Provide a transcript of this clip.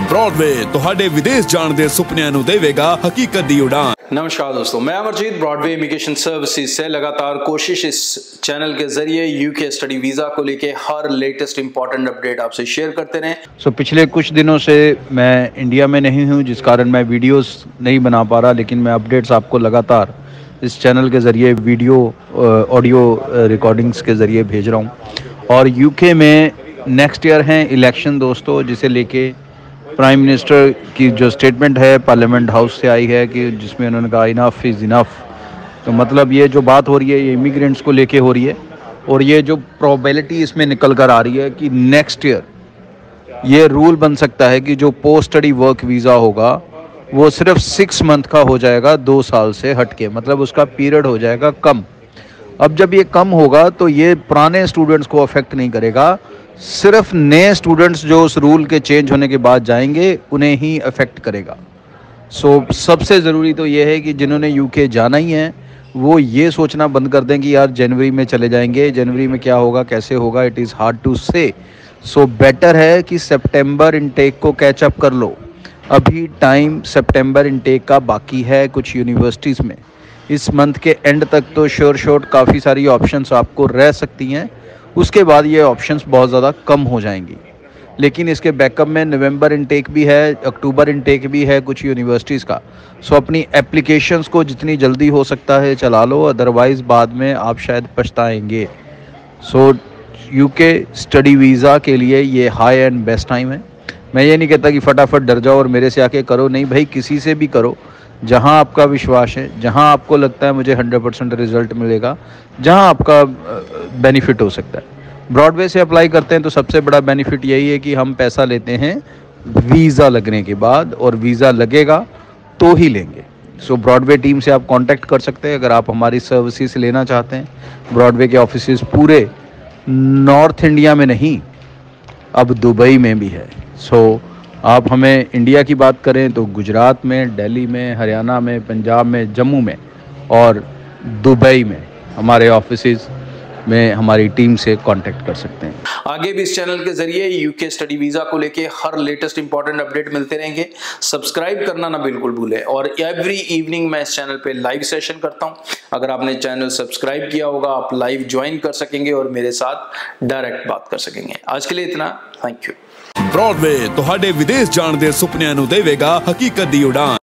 Broadway ਤੁਹਾਡੇ विदेश जाण दे सुपनिਆਂ ਨੂੰ देवेगा हकीकत दी उड़ान। नमस्कार दोस्तों, मैं अमरजीत ब्रॉडवे इमिग्रेशन सर्विसेज से लगातार कोशिश इस चैनल के जरिए यूके स्टडी वीज़ा को लेके हर लेटेस्ट इंपॉर्टेंट अपडेट आपसे शेयर करते रहें। पिछले कुछ दिनों से मैं इंडिया में नहीं हूं, जिस कारण मैं वीडियोस नहीं बना पा रहा, लेकिन मैं अपडेट्स आपको लगातार इस चैनल के ज़रिए वीडियो ऑडियो रिकॉर्डिंग्स के ज़रिए भेज रहा हूं। और यूके में नेक्स्ट ईयर हैं इलेक्शन दोस्तों, जिसे लेके प्राइम मिनिस्टर की जो स्टेटमेंट है पार्लियामेंट हाउस से आई है कि जिसमें उन्होंने कहा इनफ इज़ इनफ। तो मतलब ये जो बात हो रही है ये इमिग्रेंट्स को लेके हो रही है, और ये जो प्रोबेबिलिटी इसमें निकल कर आ रही है कि नेक्स्ट ईयर ये रूल बन सकता है कि जो पोस्ट स्टडी वर्क वीज़ा होगा वो सिर्फ 6 मंथ का हो जाएगा, 2 साल से हटके, मतलब उसका पीरियड हो जाएगा कम। अब जब ये कम होगा तो ये पुराने स्टूडेंट्स को अफेक्ट नहीं करेगा, सिर्फ नए स्टूडेंट्स जो उस रूल के चेंज होने के बाद जाएंगे उन्हें ही अफेक्ट करेगा। सबसे ज़रूरी तो ये है कि जिन्होंने यूके जाना ही है वो ये सोचना बंद कर दें कि यार जनवरी में चले जाएंगे, जनवरी में क्या होगा कैसे होगा, it is hard to say. Better है कि सितंबर इनटेक को कैचअप कर लो। अभी टाइम सितंबर इनटेक का बाकी है कुछ यूनिवर्सिटीज़ में। इस मंथ के एंड तक तो श्योर काफ़ी सारी ऑप्शंस आपको रह सकती हैं, उसके बाद ये ऑप्शंस बहुत ज़्यादा कम हो जाएंगी। लेकिन इसके बैकअप में नवंबर इनटेक भी है, अक्टूबर इनटेक भी है कुछ यूनिवर्सिटीज़ का। अपनी एप्लीकेशंस को जितनी जल्दी हो सकता है चला लो, अदरवाइज़ बाद में आप शायद पछताएंगे। यूके स्टडी वीज़ा के लिए ये हाई एंड बेस्ट टाइम है। मैं ये नहीं कहता कि फटाफट डर जाओ और मेरे से आके करो, नहीं भाई, किसी से भी करो जहां आपका विश्वास है, जहां आपको लगता है मुझे 100% रिजल्ट मिलेगा, जहां आपका बेनिफिट हो सकता है। ब्रॉडवे से अप्लाई करते हैं तो सबसे बड़ा बेनिफिट यही है कि हम पैसा लेते हैं वीज़ा लगने के बाद, और वीज़ा लगेगा तो ही लेंगे। ब्रॉडवे टीम से आप कांटेक्ट कर सकते हैं अगर आप हमारी सर्विसेज लेना चाहते हैं। ब्रॉडवे के ऑफिसेज पूरे नॉर्थ इंडिया में नहीं, अब दुबई में भी है। आप हमें इंडिया की बात करें तो गुजरात में, दिल्ली में, हरियाणा में, पंजाब में, जम्मू में और दुबई में हमारे ऑफिसेज में हमारी टीम से कांटेक्ट कर सकते हैं। आगे भी इस चैनल के जरिए यूके स्टडी वीज़ा को लेके हर लेटेस्ट इंपॉर्टेंट अपडेट मिलते रहेंगे। सब्सक्राइब करना ना बिल्कुल भूलें। और एवरी इवनिंग मैं इस चैनल पे लाइव सेशन करता हूं। अगर आपने चैनल सब्सक्राइब किया होगा आप लाइव ज्वाइन कर सकेंगे और मेरे साथ डायरेक्ट बात कर सकेंगे। आज के लिए इतना, थैंक यू। ब्रॉडवे ਤੁਹਾਡੇ विदेश जाण दे सुपनिਆਂ ਨੂੰ देवेगा हकीकत दी उड़ान।